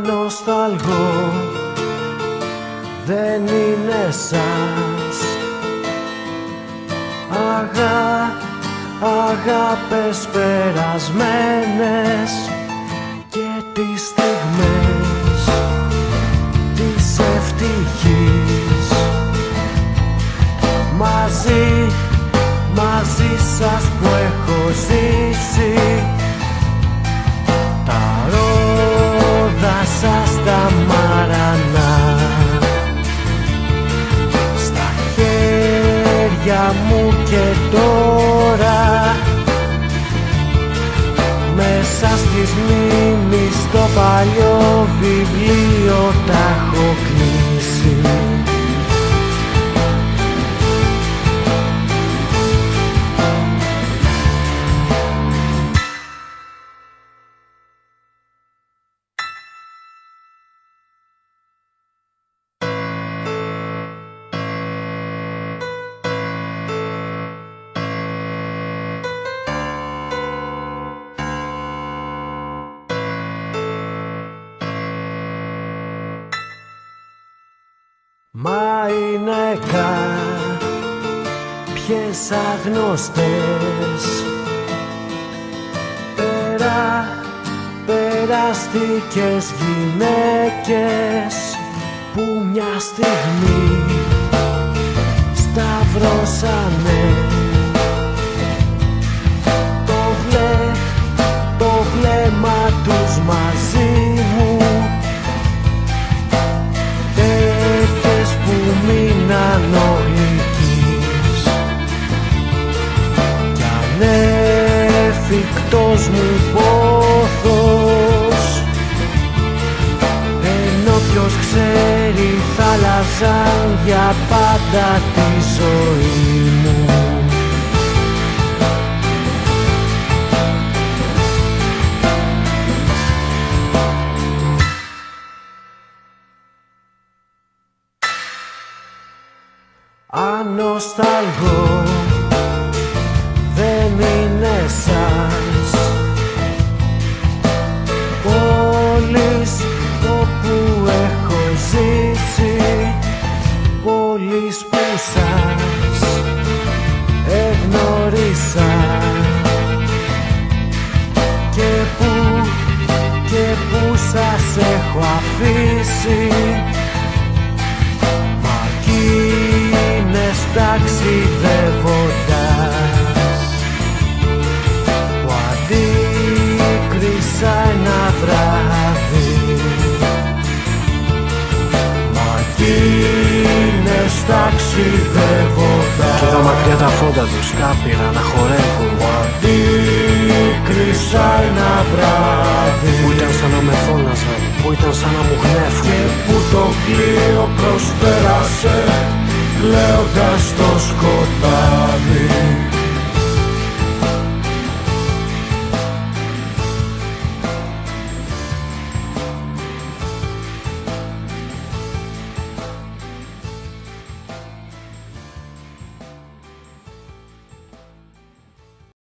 Ανοσταλγώ, δεν είναι σας. Αγάπες περασμένες και τις στιγμές της ευτυχής. Μαζί σας που έχω ζήσει, τα ρόδα σας τα μαρανά, στα χέρια μου και τώρα, μέσα στις μνήμεις στο παλιό βιβλίο τα έχω κλείσει. Μα είναι κάποιες αγνωστές περαστικές γυναίκες που μια στιγμή σταυρώσανε το βλέμμα τους μαζί μου, που μείναν ολικείς κι ανέφικτος μου πόθος, ενώ ποιος ξέρει θα αλλάζαν για πάντα τη ζωή μου. Ανοσταλγώ, δεν είναι σας. Πόλεις όπου έχω ζήσει, πόλεις που σας εγνωρίσα και που σας έχω αφήσει. Ταξιδεύοντας που αντίκρισα ένα βράδυ, μα εκείνες ταξιδεύοντας κι εδώ μακριά τα φώτα τους τα πήρα να χορεύουν, που αντίκρισα ένα βράδυ που ήταν σαν να με φώναζαν, που ήταν σαν να μου γνέφουν και που το πλοίο προσπέρασε λέοντας το σκοτάδι.